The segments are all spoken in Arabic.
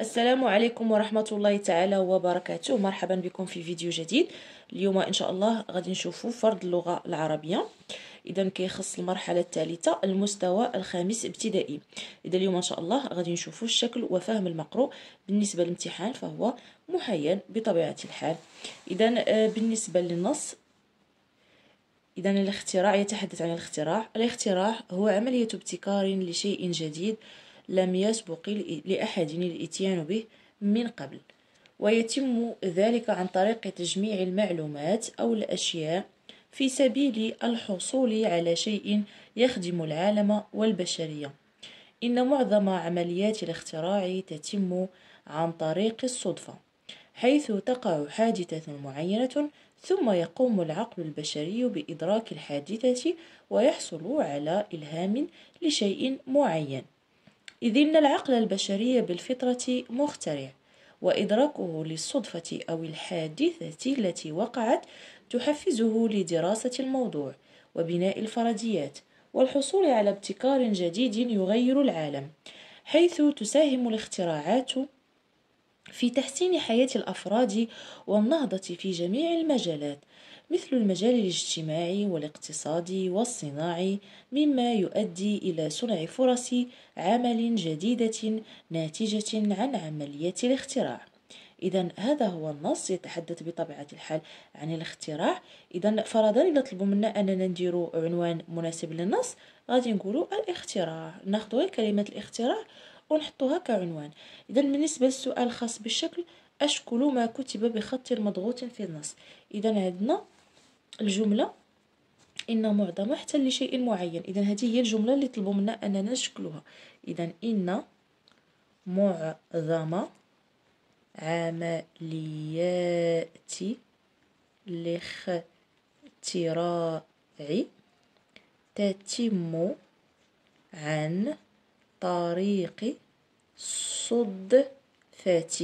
السلام عليكم ورحمة الله تعالى وبركاته. مرحبا بكم في فيديو جديد. اليوم إن شاء الله غادي نشوفوا فرض اللغة العربية. إذا كيخص المرحلة الثالثة المستوى الخامس ابتدائي. إذا اليوم إن شاء الله غادي نشوفوا الشكل وفهم المقروء. بالنسبة للامتحان فهو محير بطبيعة الحال. إذا بالنسبة للنص، إذا الاختراع يتحدث عن الاختراع هو عملية ابتكار لشيء جديد لم يسبق لأحد الإتيان به من قبل، ويتم ذلك عن طريق تجميع المعلومات أو الأشياء في سبيل الحصول على شيء يخدم العالم والبشرية. إن معظم عمليات الاختراع تتم عن طريق الصدفة، حيث تقع حادثة معينة ثم يقوم العقل البشري بإدراك الحادثة ويحصل على إلهام لشيء معين، إذ إن العقل البشري بالفطرة مخترع، وإدراكه للصدفة أو الحادثة التي وقعت تحفزه لدراسة الموضوع وبناء الفرضيات والحصول على ابتكار جديد يغير العالم، حيث تساهم الاختراعات في تحسين حياة الأفراد والنهضة في جميع المجالات، مثل المجال الاجتماعي والاقتصادي والصناعي، مما يؤدي إلى صنع فرص عمل جديدة ناتجة عن عملية الاختراع. إذا هذا هو النص يتحدث بطبيعة الحال عن الاختراع. إذا فرضا إذا طلبوا منا أننا نديروا عنوان مناسب للنص، غادي نقولوا الاختراع، ناخذ غير كلمة الاختراع ونحطوها كعنوان. إذا بالنسبة للسؤال الخاص بالشكل، أشكل ما كتب بخط مضغوط في النص. إذا عندنا الجملة إن معظم احتل لشيء معين. إذا هذه هي الجملة اللي طلبوا منا أننا نشكلها. إذا إن معظم عمليات الاختراع تتم عن طريق الصدفة،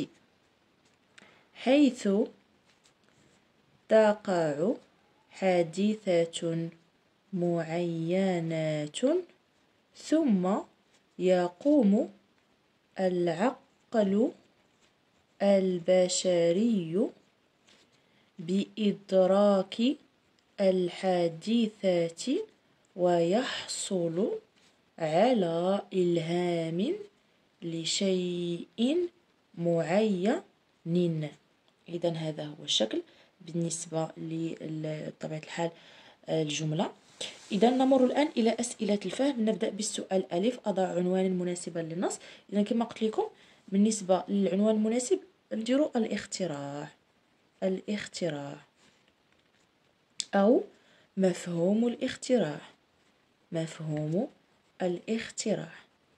حيث تقع حادثة معينة ثم يقوم العقل البشري بإدراك الحادثة ويحصل على إلهام لشيء معين. إذا هذا هو الشكل بالنسبة لطبيعة الحال الجملة. إذا نمر الآن إلى أسئلة الفهم. نبدأ بالسؤال ألف: أضع عنوانا مناسبا للنص. إذا كما قلت لكم بالنسبة للعنوان المناسب نديرو الاختراع أو مفهوم الاختراع.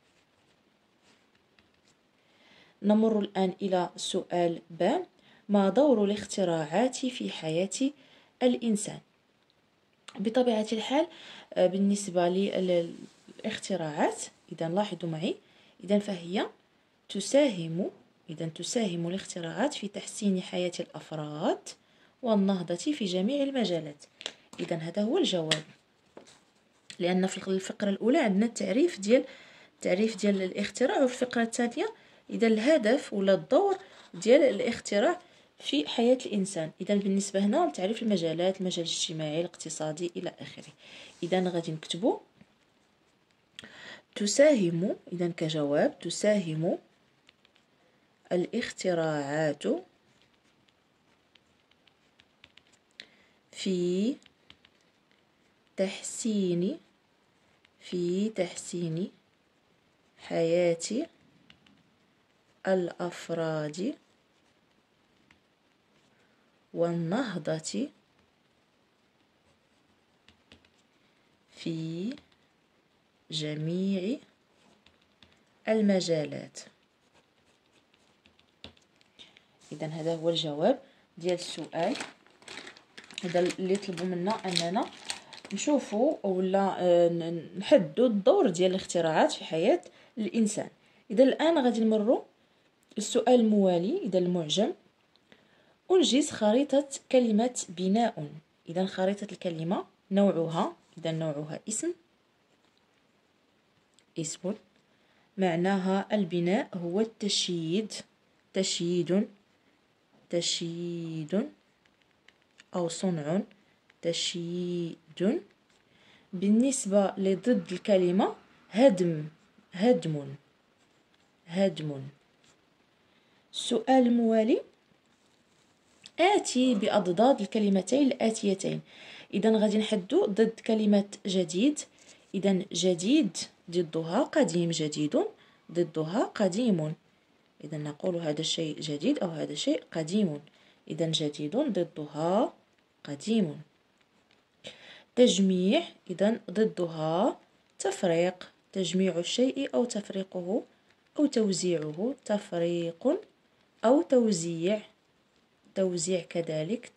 نمر الآن إلى سؤال ب: ما دور الاختراعات في حياة الإنسان؟ بطبيعة الحال بالنسبة للاختراعات، إذا لاحظوا معي، إذا فهي تساهم الاختراعات في تحسين حياة الأفراد والنهضة في جميع المجالات. إذا هذا هو الجواب، لأن في الفقرة الأولى عندنا التعريف ديال الاختراع، وفي الفقرة الثانية إذا الهدف ولا الدور ديال الاختراع في حياة الإنسان. إذا بالنسبة هنا لتعريف المجالات، المجال الاجتماعي، الاقتصادي إلى آخره. إذا غادي نكتبوا تساهم، إذا كجواب تساهم الاختراعات في تحسين حياة الأفراد والنهضة في جميع المجالات. إذا هذا هو الجواب ديال السؤال. هذا اللي طلبوا منا أننا نشوفوا ولا نحددوا الدور ديال الاختراعات في حياة الإنسان. إذا الآن غادي نمروا السؤال الموالي. إذا المعجم: أنجز خريطة كلمة بناء. إذا خريطة الكلمة نوعها، إذا نوعها اسم، معناها البناء هو التشييد، تشييد أو صنع، تشييد. بالنسبة لضد الكلمة هدم، هدم. السؤال الموالي: آتي بأضداد الكلمتين الآتيتين. إذا غادي نحدو ضد كلمة جديد. إذا جديد ضدها قديم، جديد ضدها قديم. إذا نقول هذا الشيء جديد أو هذا الشيء قديم. إذا جديد ضدها قديم. تجميع، إذا ضدها تفريق، تجميع الشيء أو تفريقه أو توزيعه، تفريق أو توزيع، توزيع كذلك،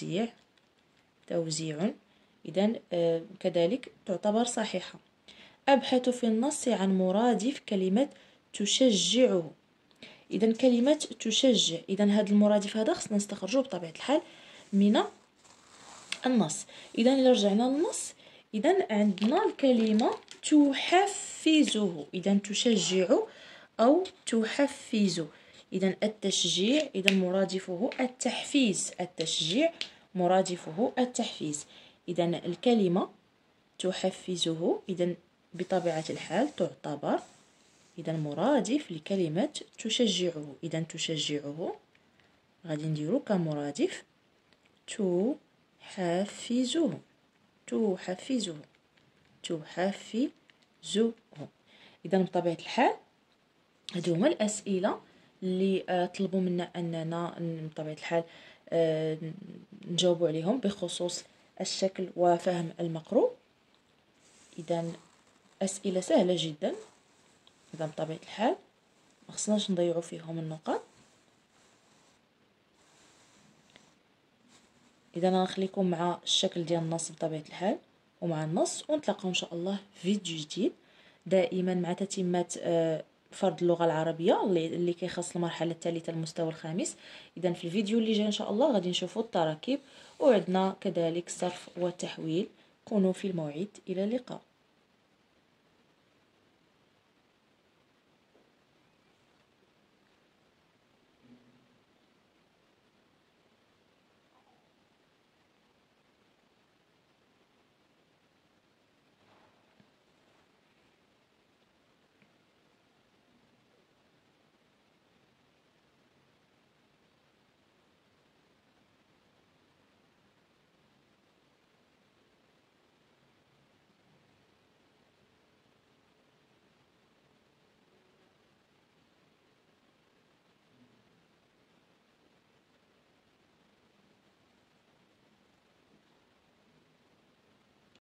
توزيع. إذا كذلك تعتبر صحيحة. أبحث في النص عن مرادف كلمة تشجعه. إذا كلمة تشجع، إذا هذا المرادف هذا خصنا نستخرجوه بطبيعة الحال من النص. إذا إلا رجعنا للنص، إذا عندنا الكلمة تحفزه. إذا تشجع أو تحفز. إذا التشجيع، إذا مرادفه التحفيز، التشجيع مرادفه التحفيز. إذا الكلمة تحفزه، إذا بطبيعة الحال تعتبر إذا مرادف لكلمة تشجعه. إذا تشجعه غادي نديرو كمرادف تحفزه، تحفزه، تحفزه. إذا بطبيعة الحال هادو هما الأسئلة اللي طلبوا منا أننا بطبيعة الحال نجاوبوا عليهم بخصوص الشكل وفهم المقروء. إذا أسئلة سهلة جدا. إذا بطبيعة الحال مخصناش نضيعوا فيهم النقاط. إذا غنخليكم مع الشكل ديال النص بطبيعة الحال ومع النص، ونتلاقاو إن شاء الله في فيديو جديد دائما مع تتمة فرض اللغة العربية اللي كيخص المرحلة الثالثة المستوى الخامس. إذا في الفيديو اللي جاي إن شاء الله غادي نشوفوا التراكيب، وعندنا كذلك الصرف والتحويل. كونوا في الموعد، إلى اللقاء.